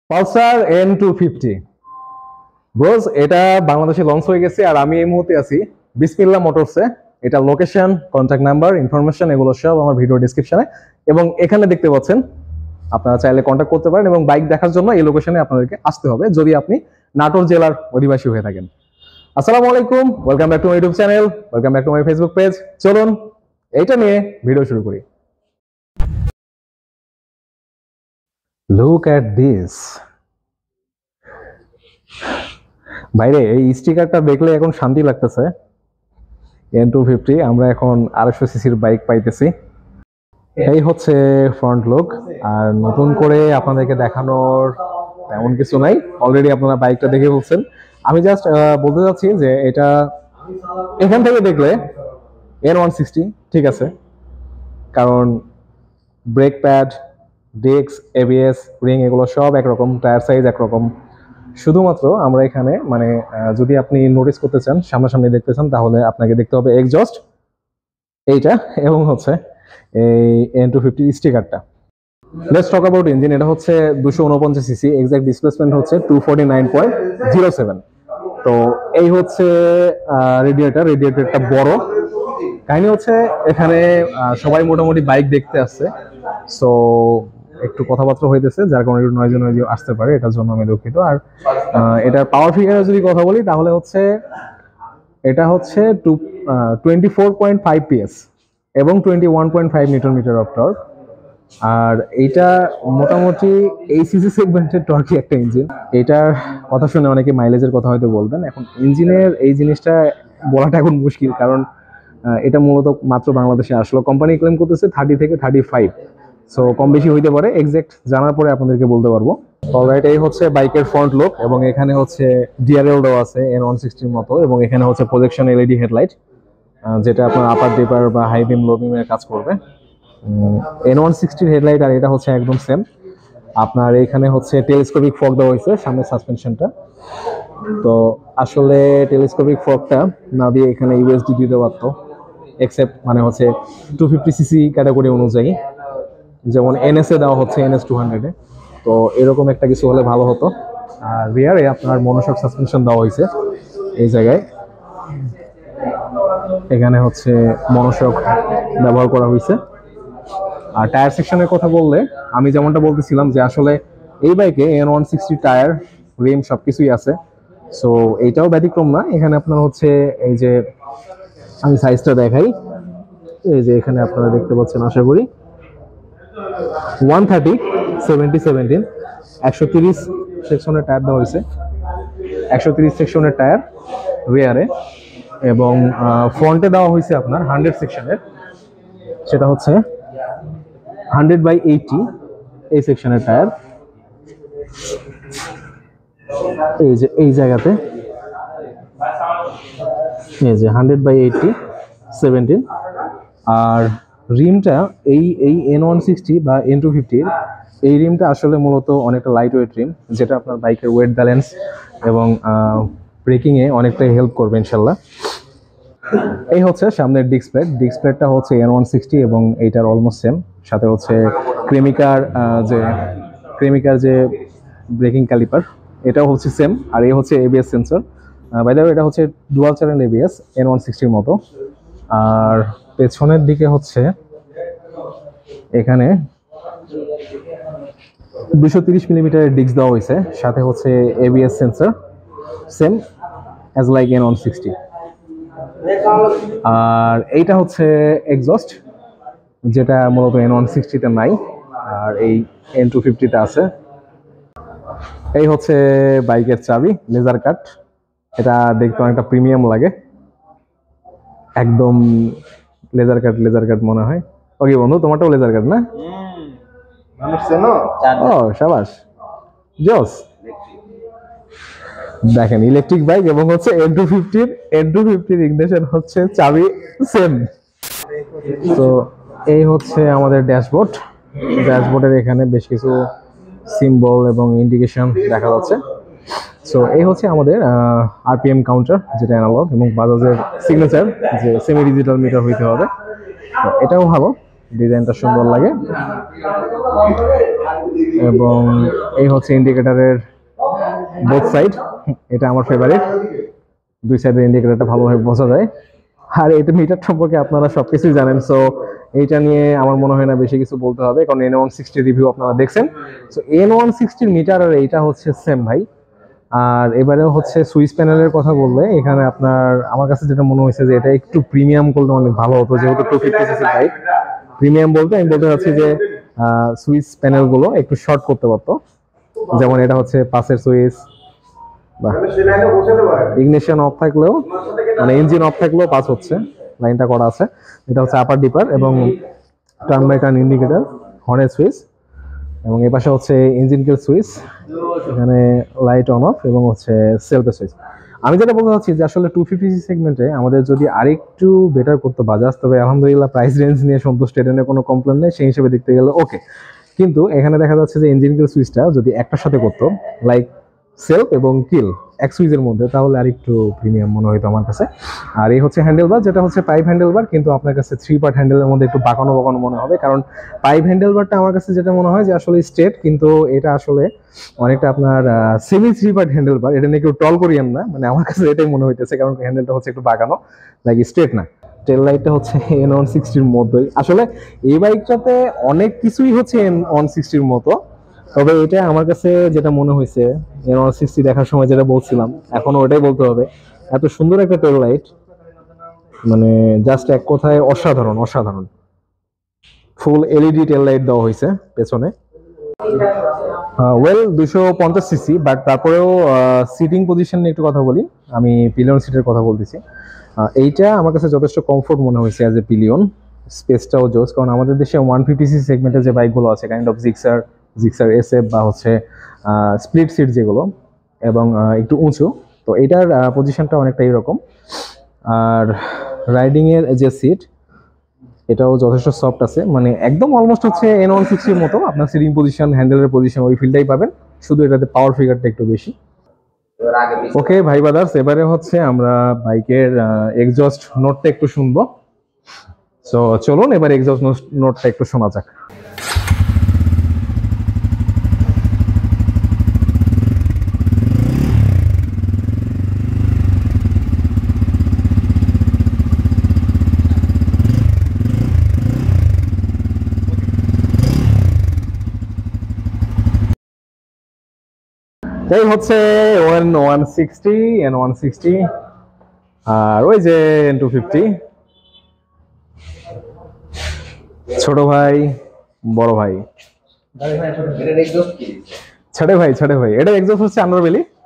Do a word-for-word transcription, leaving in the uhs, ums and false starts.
Pulsar N two fifty bros, এটা বাংলাদেশে launch হয়ে গেছে আর আমি এই মুহূর্তে আছি বিসমিল্লাহ মোটরসে। এটা লোকেশন, কন্ট্যাক্ট নাম্বার, ইনফরমেশন এগুলো সব আমার ভিডিও ডেসক্রিপশনে এবং এখানে দেখতে পাচ্ছেন। আপনারা চাইলে কন্ট্যাক্ট করতে পারেন এবং বাইক দেখার জন্য এই লোকেশনে আপনাদেরকে আসতে হবে যদি আপনি নাটোর জেলার অধিবাসী হয়ে থাকেন। আসসালামু আলাইকুম, welcome back to my YouTube channel, welcome back to my Facebook page. চলুন এইটা নিয়ে ভিডিও শুরু করি। Look at this. বাইরে এই স্টিকারটা দেখলে এখন শান্তি লাগতেছে। এন টু ফিফটি আমরা এখন আড়াইশো সিসির বাইক পাইতেছি। এই হচ্ছে ফ্রন্ট লুক। আর নতুন করে আপনাদেরকে দেখানোর তেমন কিছু নাই, অলরেডি আপনারা বাইকটা দেখে বলছেন। আমি জাস্ট বলতে চাচ্ছি যে এটা এখান থেকে দেখলে এন ওয়ান সিক্সটি ঠিক আছে, কারণ brake pad, disc, ABS, ring এগুলো সব একরকম, টায়ার সাইজ একরকম। শুধুমাত্র আমরা এখানে মানে যদি আপনি নোটিস করতে চান, সামনাসামনি দেখতে চান, তাহলে আপনাকে দেখতে হবে এক্সজস্ট এইটা এবং হচ্ছে এই এন টু ফিফটি স্টিকারটা। Let's talk about engine. এটা হচ্ছে দুশো উনপঞ্চাশ সিসি, এক্সাক্ট ডিসপ্লেসমেন্ট হচ্ছে two forty nine point zero seven. তো এই হচ্ছে রেডিয়েটার। রেডিয়েটারটা বড়। কাহিনী হচ্ছে এখানে সবাই মোটামুটি বাইক দেখতে আসছে, সো একটু কথাবার্তা হইতেছে, যার কারণে একটু নয়েজ নয়েজ আসতে পারে, এটার জন্য আমি দুঃখিত। আর এটার পাওয়ার ফিগারে যদি কথা বলি তাহলে হচ্ছে এটা হচ্ছে two twenty four point five PS এবং twenty one point five newton meter of torque. আর এইটা মোটামুটি এই সিসি সেগমেন্টের টর্কি একটা ইঞ্জিন। এটার কথা শুনে অনেকে মাইলেজের কথা হয়তো বলবেন। এখন ইঞ্জিনের এই জিনিসটা বলাটা এখন মুশকিল, কারণ এটা মূলত মাত্র বাংলাদেশে আসলো। কোম্পানি ক্লেম করতেছে থার্টি থেকে থার্টি ফাইভ, সো কম বেশি হইতে পারে। এক্সাক্ট জানার পরে আপনাদেরকে বলতে পারবো। অলরাইট, এই হচ্ছে বাইকের ফ্রন্ট লুক এবং এখানে হচ্ছে ডিআরএল দেওয়া আছে এন ওয়ান সিক্সটির মতো, এবং এখানে হচ্ছে প্রজেকশন এলইডি হেডলাইট, যেটা আপনার আপার ডিপার বা হাই বিম লো বিমের কাজ করবে। এন ওয়ান সিক্সটির হেডলাইট আর এটা হচ্ছে একদম সেম। আপনার এখানে হচ্ছে টেলিস্কোপিক ফগ দেওয়া হয়েছে সামনের সাসপেনশনটা। তো আসলে টেলিস্কোপিক ফগটা না দিয়ে এখানে ইউএসডি দিতে পারতো, এক্সেপ্ট মানে হচ্ছে টু ফিফটি সিসি ক্যাটাগরি অনুযায়ী, যেমন এনএসএ দেওয়া হচ্ছে এনএস টু হান্ড্রেডে। তো এরকম একটা কিছু হলে ভালো হতো। আর রিয়ারে আপনার মনোশক সাসপেনশন দেওয়া হয়েছে এই জায়গায়। এখানে হচ্ছে মনোশক ব্যবহার করা হয়েছে। আর টায়ার সেকশনের কথা বললে আমি যেমনটা বলতেছিলাম যে আসলে এই বাইকে N one sixty tyre, rim সব কিছুই আছে। সো এইটাও ব্যতিক্রম না। এখানে আপনার হচ্ছে এই যে আমি সাইজটা দেখাই, এই যে এখানে আপনারা দেখতে পাচ্ছেন আশা করি ওয়ান থার্টি সেভেন্টি সেভেন্টিন একশো তিরিশ সেকশনের টায়ার দেওয়া হয়েছে, একশো তিরিশ সেকশনের টায়ার রিয়ারে। এবং ফ্রন্টে দেওয়া হয়েছে আপনার হান্ড্রেড সেকশনের, সেটা হচ্ছে হান্ড্রেড বাই এইটি এই সেকশনের টায়ার। এই যে এই জায়গাতে এই যে হান্ড্রেড বাই এইটি সেভেন্টিন। আর রিমটা এই এই এন ওয়ান সিক্সটি বা এন টু ফিফটির এই রিমটা আসলে মূলত অনেকটা লাইট ওয়েট রিম, যেটা আপনার বাইকের ওয়েট ব্যালেন্স এবং ব্রেকিংয়ে অনেকটাই হেল্প করবে ইনশাল্লাহ। এই হচ্ছে সামনের ডিস্ক প্লেট। ডিস্ক প্লেটটা হচ্ছে এন ওয়ান সিক্সটি এবং এইটার অলমোস্ট সেম। সাথে হচ্ছে ক্রেমিকার যে ক্রেমিকার যে ব্রেকিং ক্যালিপার, এটাও হচ্ছে সেম। আর এই হচ্ছে ABS sensor. By the way এটা হচ্ছে dual channel ABS N one সিক্সটির মতো। আর পেছনের দিকে হচ্ছে এখানে দুশো তিরিশ মিলিমিটারের ডিস্ক দেওয়া হয়েছে, সাথে হচ্ছে ABS sensor, same as like N one sixty. আর এইটা হচ্ছে এক্সজস্ট, যেটা মূলত এন ওয়ান সিক্সটিতে নাই আর এই এন টু ফিফটিতে আছে। এই হচ্ছে বাইকের চাবি, লেজার কাট। এটা দেখতে অনেকটা প্রিমিয়াম লাগে, একদম লেজার কাট লেজার কাট মনে হয়। ওকে বন্ধু, তোমারটাও লেজার কাট না? ও শাবাশ, জোস। দেখেন ইলেকট্রিক বাইক এবং হচ্ছে এন টু ফিফটির এন টু ফিফটির ইগনিশন হচ্ছে চাবি সেম। তো এই হচ্ছে আমাদের ড্যাশবোর্ড। ড্যাশবোর্ডের এখানে বেশ কিছু সিম্বল এবং ইন্ডিকেশন দেখা যাচ্ছে। সো এই হচ্ছে আমাদের আরপিএম কাউন্টার, যেটা অ্যানালগ, এবং বাজাজের সিগনেচার যে সেমি ডিজিটাল মিটার হইতে হবে। তো এটাও ভালো। ডিজাইনটা সুন্দর লাগে। এবং এই হচ্ছে ইন্ডিকেটরের বোথ সাইড, এটা আমার ফেভারিট। দুই সাইডের ইন্ডিকেটরটা ভালোভাবে বোঝা যায়। আর এটা মিটার সম্পর্কে আপনারা সবকিছুই জানেন, সো এইটা নিয়ে আমার মনে হয় না বেশি কিছু বলতে হবে, কারণ এন ওয়ান সিক্সটি রিভিউ আপনারা দেখছেন। সো এন ওয়ান সিক্সটির মিটার আর এইটা হচ্ছে সেম ভাই। আর এবারে হচ্ছে সুইচ প্যানেলের কথা বললে এখানে আপনার আমার কাছে যেটা মনে হয়েছে যে এটা একটু প্রিমিয়াম করলে অনেক ভালো হতো, যেহেতু two fifty CC bike. Premium বলতে আমি বলতে চাচ্ছি যে সুইচ প্যানেলগুলো একটু শর্ট করতে পারতো, যেমন এটা হচ্ছে পাশের সুইচ, বা ইগনিশন অফ থাকলেও মানে ইঞ্জিন অফ থাকলেও পাস হচ্ছে, লাইনটা করা আছে। এটা হচ্ছে আপার ডিপার এবং টার্ন বাই টার্ন ইন্ডিকেটর, হর্নের সুইচ, এবং এই পাশে হচ্ছে ইঞ্জিন কিল সুইচ, এখানে লাইট অন অফ এবং হচ্ছে সেলফের সুইচ। আমি যেটা বলতে চাচ্ছি যে আসলে টু ফিফটি সি সেগমেন্টে আমাদের যদি আরেকটু বেটার করতে বাজাজ, তবে আলহামদুলিল্লাহ প্রাইস রেঞ্জ নিয়ে সন্তুষ্ট, এটা নিয়ে কোনো কমপ্লেন নেই, সেই হিসেবে দেখতে গেলে ওকে। কিন্তু এখানে দেখা যাচ্ছে যে ইঞ্জিন কিল সুইচটা যদি একটার সাথে করতো, লাইক সেলফ এবং কিল এক সুইচের মধ্যে, তাহলে আর একটু প্রিমিয়াম মনে হইতো আমার কাছে। আর এই হচ্ছে হ্যান্ডেল বার, যেটা হচ্ছে পাইপ হ্যান্ডেল বার, কিন্তু আপনার কাছে থ্রি পার্ট হ্যান্ডেলের মধ্যে একটু বাঁকানো বাঁকানো মনে হবে, কারণ পাইপ হ্যান্ডেল বারটা আমার কাছে যেটা মনে হয় যে আসলে স্ট্রেট, কিন্তু এটা আসলে অনেকটা আপনার semi three part handle bar. এটা নিয়ে কেউ টল করিয়েন না, মানে আমার কাছে এটাই মনে হইতেছে, কারণ হ্যান্ডেলটা হচ্ছে একটু বাঁকানো, লাইক স্ট্রেট না। টেল লাইটটা হচ্ছে এন ওয়ান সিক্সটির মতোই। আসলে এই বাইকটাতে অনেক কিছুই হচ্ছে এন ওয়ান সিক্সটির মতো, তবে এটা আমার কাছে যেটা মনে হয়েছে এন ওয়ান সিক্সটি দেখার সময় যেটা বলছিলাম, এখনো ওটাই বলতে হবে, এত সুন্দর একটা টেল লাইট, মানে জাস্ট এক কথায় অসাধারণ অসাধারণ। ফুল এলইডি টেল লাইট দেওয়া হয়েছে পেছনে। ওয়েল দুশো পঞ্চাশ সিসি, বাট তারপরেও সিটিং পজিশন নিয়ে একটু কথা বলি। আমি পিলিয়ন সিটের কথা বলতেছি। এইটা আমার কাছে যথেষ্ট কমফোর্ট মনে হয়েছে অ্যাজ এ পিলিয়ন। স্পেসটাও জোস, কারণ আমাদের দেশে ওয়ান ফিফটি সিসি সেগমেন্টের যে বাইকগুলো আছে, kind of Gixxer Gixxer SF বা হচ্ছে স্প্লিট সিট যেগুলো, এবং একটু উঁচু, তো এটার পজিশনটা অনেকটা এরকম। আর রাইডিংয়ের যে সিট, এটাও যথেষ্ট সফট আছে, মানে একদম অলমোস্ট হচ্ছে এন ওয়ান সিক্সটির মতো। আপনার সিটিং পজিশন, হ্যান্ডেলের পজিশন, ওই ফিলটাই পাবেন, শুধু এটাতে পাওয়ার ফিগারটা একটু বেশি। ওকে ভাই ব্রাদার্স, এবারে হচ্ছে আমরা বাইকের এক্সজস্ট নোটটা একটু শুনবো। সো চলুন এবার এক্সজস্ট নোটটা একটু শোনা যাক। এই হচ্ছে N one sixty, N one sixty, আর ওই যে এন টু ফিফটি। ছোট ভাই, বড় ভাই, ছেড়ে ভাই ছেড়ে ভাই, এটা এক্সজস্ট হচ্ছে আন্ডারবেলি।